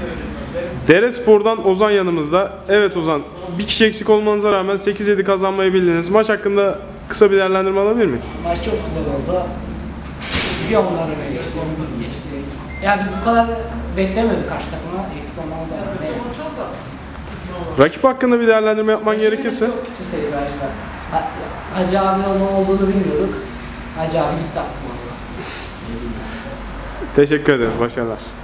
Derespor'dan Ozan yanımızda. Evet Ozan, bir kişi eksik olmanıza rağmen 8-7 kazanmayı bildiniz. Maç hakkında kısa bir değerlendirme alabilir miyim? Maç çok güzel oldu. Bir onlar öne geçti, biz geçti. Ya biz bu kadar beklemiyorduk karşı takıma. Eksik olmamıza rağmen. Rakip hakkında bir değerlendirme yapman gerekirse. Çok kötü seyirciler. Hacı abi ne olduğunu bilmiyorduk. Hacı abi gitti attı valla. Teşekkür ederiz, başarılar.